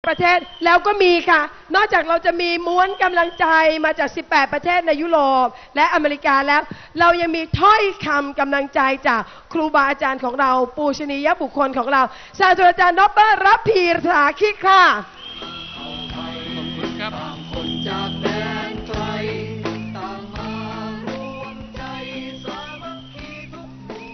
ประเทศแล้วก็มีค่ะนอกจากเราจะมีม้วนกำลังใจมาจาก18ประเทศในยุโรปและอเมริกาแล้วเรายังมีถ้อยคำกำลังใจจากครูบาอาจารย์ของเราปูชนียบุคคลของเราศาสตราจารย์ดร.รับพีรสาคิดค่ะขอบคุณครับคนจากแดนไกลต่างมารวมใจสามัคคีทุกหมู่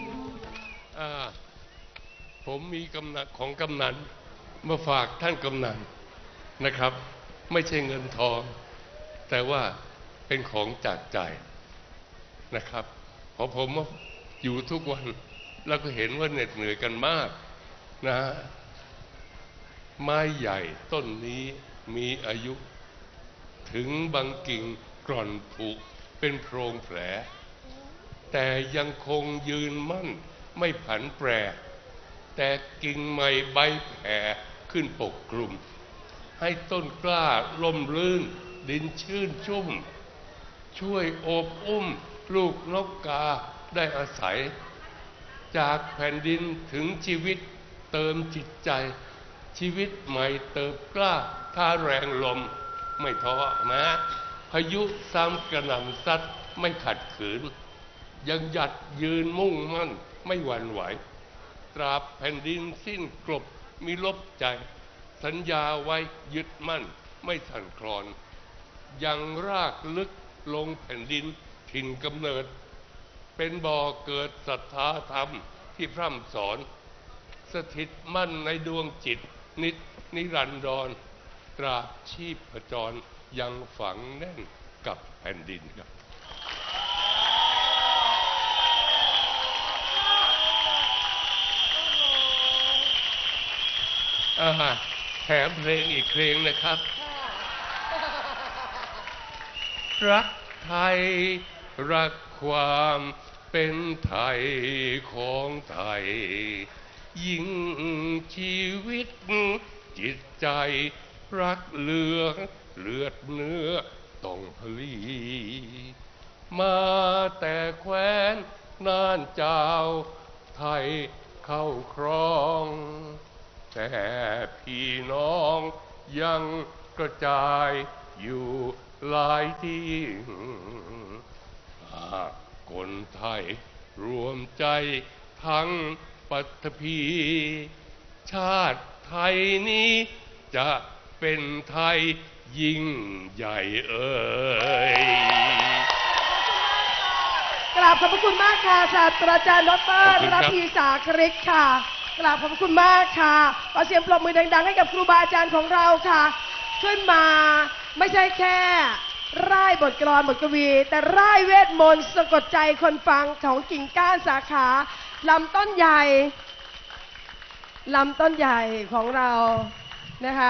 ผมมีของกำนันมาฝากท่านกำนันนะครับไม่ใช่เงินทองแต่ว่าเป็นของจากใจนะครับเพราะผมอยู่ทุกวันแล้วก็เห็นว่าเหน็ดเหนื่อยกันมากนะไม้ใหญ่ต้นนี้มีอายุถึงบางกิ่งกร่อนผุเป็นโพรงแผลแต่ยังคงยืนมั่นไม่ผันแปรแต่กิ่งใหม่ใบแผ่ขึ้นปกคลุมให้ต้นกล้าล่มลื่นดินชื้นชุ่มช่วยโอบอุ้มลูกนกกาได้อาศัยจากแผ่นดินถึงชีวิตเติมจิตใจชีวิตใหม่เติบกล้าท่าแรงลมไม่ท้อนะพายุซ้ำกระหน่ำซัดไม่ขัดขืนยังหยัดยืนมุ่งมั่นไม่หวั่นไหวตราบแผ่นดินสิ้นกลบมีลบใจสัญญาไว้ยึดมั่นไม่สั่นคลอนยังรากลึกลงแผ่นดินถิ่นกำเนิดเป็นบ่อเกิดศรัทธาธรรมที่พร่ำสอนสถิตมั่นในดวงจิตนิรันดรตราบชีพจรยังฝังแน่นกับแผ่นดินครับแถมเพลงอีกเพลงนะครับรักไทยรักความเป็นไทยของไทยยิ่งชีวิตจิตใจรักเลือดเนื้อต้องพลีมาแต่แคว้นน่านเจ้าไทยเข้าครองแต่พี่น้องยังกระจายอยู่หลายที่คนไทยรวมใจทั้งปัตภีชาติไทยนี้จะเป็นไทยยิ่งใหญ่เอ่ยกราบขอบพระคุณมากค่ะศาสตราจารย์ดร.รับพีรสาคิดค่ะกราบขอบคุณมากค่ะขอเสียงปรบมือดังๆให้กับครูบาอาจารย์ของเราค่ะขึ้นมาไม่ใช่แค่ร่ายบทกลอนบทกวีแต่ร่ายเวทมนต์สะกดใจคนฟังของกิ่งก้านสาขาลำต้นใหญ่ของเรานะคะ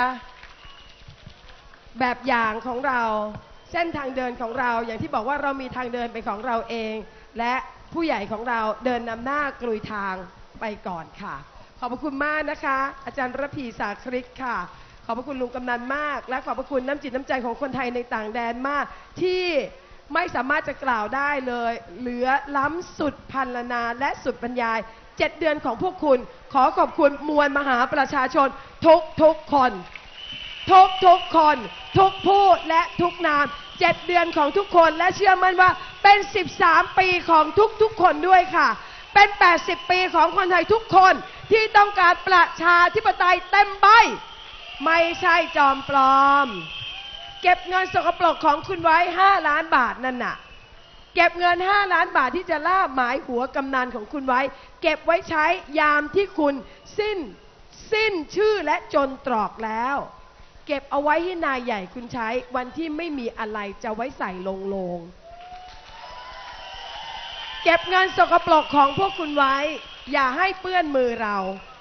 แบบอย่างของเราเส้นทางเดินของเราอย่างที่บอกว่าเรามีทางเดินเป็นของเราเองและผู้ใหญ่ของเราเดินนำหน้ากลุยทางไปก่อนค่ะขอบพระคุณมากนะคะอาจารย์ระพีสาคิดค่ะขอบพระคุณลุงกำนันมากและขอบพระคุณน้ำจิตน้ำใจของคนไทยในต่างแดนมากที่ไม่สามารถจะกล่าวได้เลยเหลือล้ำสุดพรรณนาและสุดบรรยาย7 เดือนของพวกคุณขอขอบคุณมวลมหาประชาชนทุกคนทุกคนทุกผู้และทุกนาม7 เดือนของทุกคนและเชื่อมั่นว่าเป็น13 ปีของทุกคนด้วยค่ะเป็น80 ปีของคนไทยทุกคนที่ต้องการประชาธิปไตยเต็มใบไม่ใช่จอมปลอมเก็บเงินสกปรกของคุณไว้5 ล้านบาทนั่นน่ะเก็บเงิน5 ล้านบาทที่จะล่าหมายหัวกำนันของคุณไว้เก็บไว้ใช้ยามที่คุณสิ้นชื่อและจนตรอกแล้วเก็บเอาไว้ให้นายใหญ่คุณใช้วันที่ไม่มีอะไรจะไว้ใส่โลงเก็บเงินสกปรกของพวกคุณไว้อย่าให้เปื้อนมือเรา